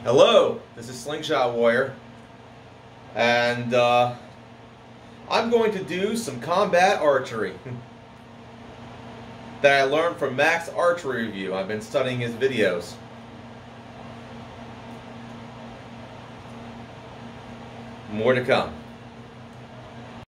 Hello, this is Slingshot Warrior, and I'm going to do some combat archery that I learned from Mac's Archery Review. I've been studying his videos. More to come.